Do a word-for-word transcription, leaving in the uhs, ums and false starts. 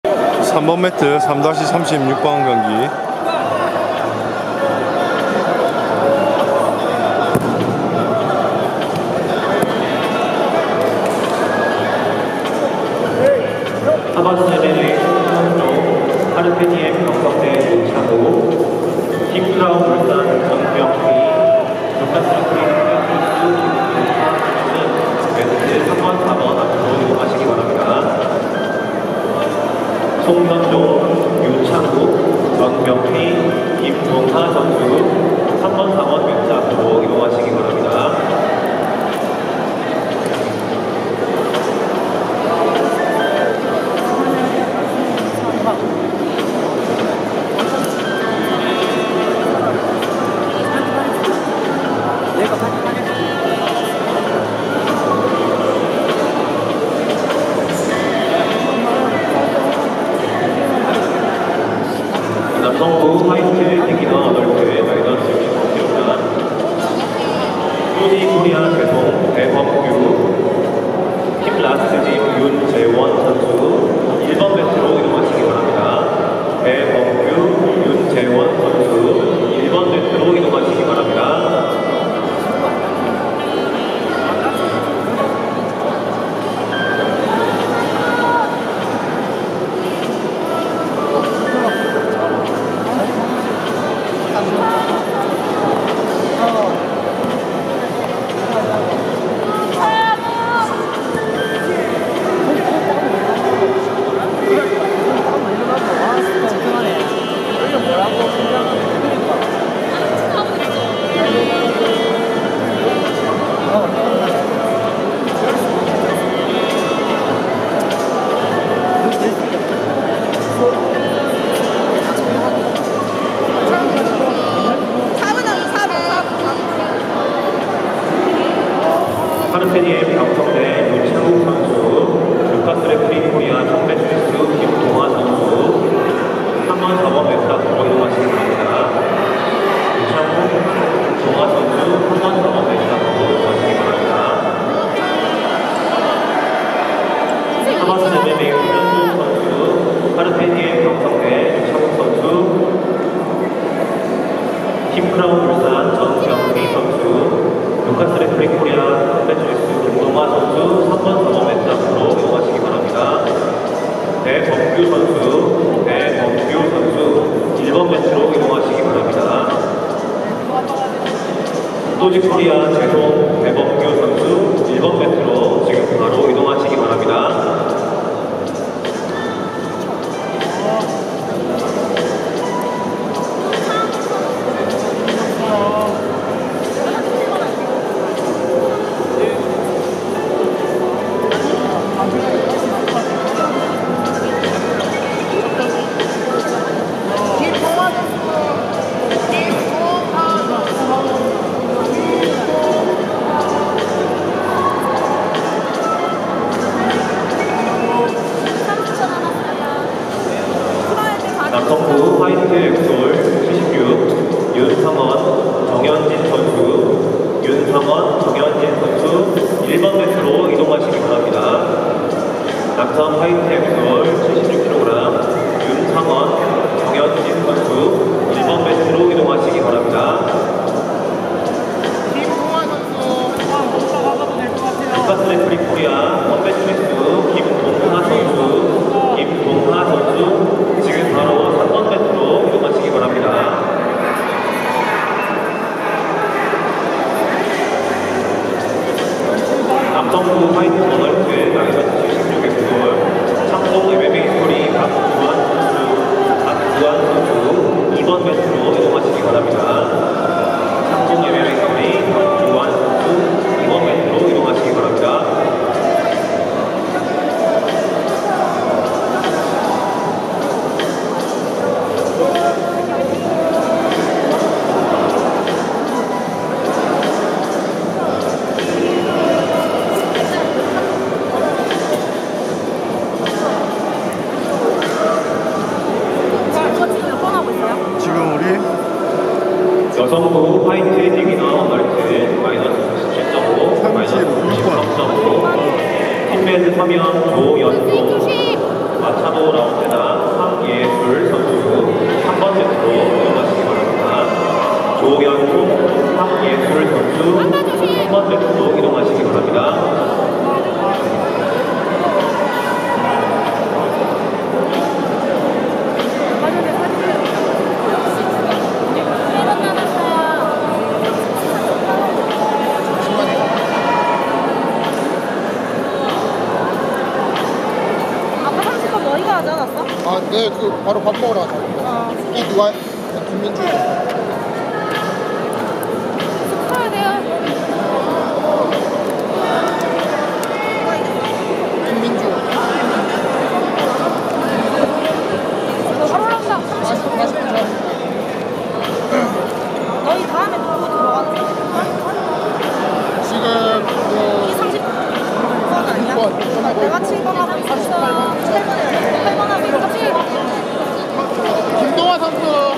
삼 번 매트 삼 삼십육 번 경기. 하바스 엠엠에이 송성종, 하르페니엠 경성대 윤창호, 팀크라운 울산 정병희, 루카스 크리스토스 김동하는 매트 삼 번, 사 번 앞으로 이동하시기 바랍니다. 송성종, 윤창호, 정병희, 김동하 선수 삼 번, 사 번 매트 앞으로 이동하시기 바랍니다. 남성부 화이트 대기너 넓게 마이너스 육십오 킬로그램, 소니 코리아 배송 배범규, 팀 라스트짐 윤재원 선수 일 번 매트로 이동하시기 바랍니다. 배범규, 윤재원 선수 일 번 매트로 이동하시기 바랍니다. 하르페니엠 경성대 윤창욱 선수, 루카스 레프리 코리아 청배주스 김동하 선수 삼 번, 사 번 매트 앞으로 이동하시기 바랍니다. 윤창욱, 동하 선수 삼 번, 사 번 매트 앞으로 이동하시기 바랍니다. 하바스 엠엠에이 훈련소 선수, 하르페니엠 경성대 윤창욱 선수, 팀크라운 울산 정병희 선수, 루카스 레프리 코리아 배주리스 김동하 선수 삼 번, 사 번 매트 앞으로 이동하시기 바랍니다. 배범규 선수, 배범규 선수 일 번 매트로 이동하시기 바랍니다. 소지 코리아 재송 배범규 선수 일 번 매트로 지금 바로 이동하시기 바랍니다. 남성부 화이트 엑솔 칠십육 윤성원, 정현진 선수, 윤성원, 정현진 선수 일 번 매트로 이동하시기 바랍니다. 남성 화이트 엑솔 칠십육 킬로그램 윤성원, 정현진 선수 일 번 매트로 이동하시기 바랍니다. 루카스 레프리 코리아 선배주리스 김동하 선수, 김동하 선수 지금 바로 삼 번 매트로 이동하시기 바랍니다. 남성부 화이트 머널트 마이너스 칠십육 엑솔 창동 엠엠에이 스토리 박주환 선수, 박주환 선수 이 번 매트로 이동하시기 바랍니다. 창동 엠엠에이 스토리 박주환 선수 이 번 매트로 이동하시기 바랍니다. 여성부 화이트 비기너 멀트 마이너스 사십칠 점 오, 마이너스 구십삼 점 오, 팀매드 서면 조연소 마차도 라운드나 고영종 황예술 선수 삼 번 매트로 이동하시기 바랍니다. 하지 않았어? 아, 네, 그 바로 밥 먹으러 가자. 어. 이 누가? 김민주. 숙소에 돼요. 김민주. 너 하루랑당 맛있, 맛있는 거. 너희 다음에 누구 들어갔지? 지금 이 그 삼십 번 아니야? 육 번. 내가 칠 번하고 있었어. 팔 번하고 있었지? 김동화 선수